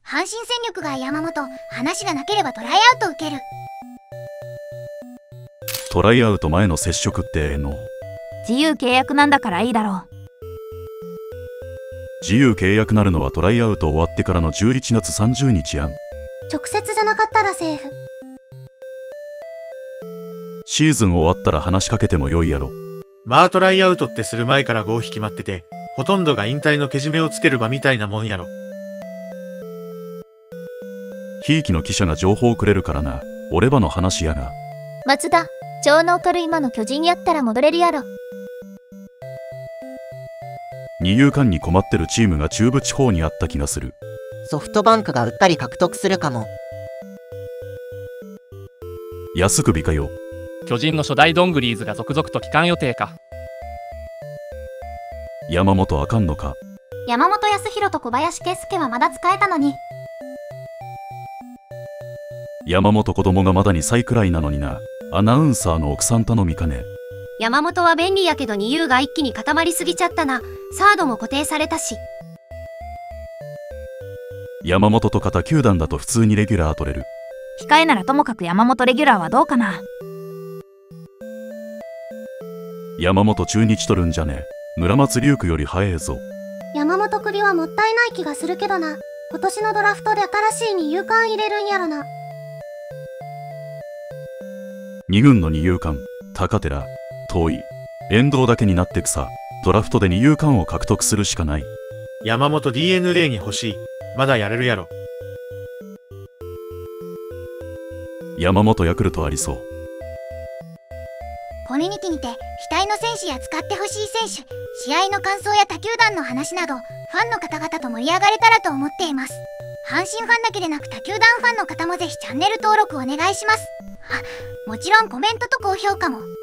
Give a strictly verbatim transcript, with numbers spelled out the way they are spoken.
阪神戦力が山本、話がなければトライアウト受ける。 トライアウト前の接触ってええの？ 自由契約なんだからいいだろう。 自由契約なるのはトライアウト終わってからのじゅういちがつさんじゅうにちやん。 直接じゃなかったらセーフ。 シーズン終わったら話しかけてもよいやろ。 まあトライアウトってする前から合否決まってて、ほとんどが引退のけじめをつける場みたいなもんやろ。 ひいきの記者が情報をくれるからな。俺ばの話やが。 松田、超能取る今の巨人やったら戻れるやろ。 二遊間に困ってるチームが中部地方にあった気がする。 ソフトバンクが売ったり獲得するかも。 安首かよ。 巨人の初代ドングリーズが続々と帰還予定か。 山本あかんのか。 山本康弘と小林圭介はまだ使えたのに。 山本子供がまだにさいくらいなのにな。アナウンサーの奥さん頼みかね。 山本は便利やけど二遊が一気に固まりすぎちゃったな。サードも固定されたし。 山本と他球団だと普通にレギュラー取れる。 控えならともかく山本レギュラーはどうかな。 山本中日取るんじゃね。村松龍空より早えぞ。 山本栗はもったいない気がするけどな。今年のドラフトで新しい二遊間入れるんやろな。 二軍の二遊間、高寺、遠い、遠藤だけになってくさ。ドラフトで二遊間を獲得するしかない。 山本 ディーエヌエー に欲しい。まだやれるやろ。 山本ヤクルトありそう。 コミュニティにて期待の選手や使ってほしい選手、試合の感想や他球団の話など、ファンの方々と盛り上がれたらと思っています。阪神ファンだけでなく他球団ファンの方もぜひチャンネル登録お願いします。あ、もちろんコメントと高評価も。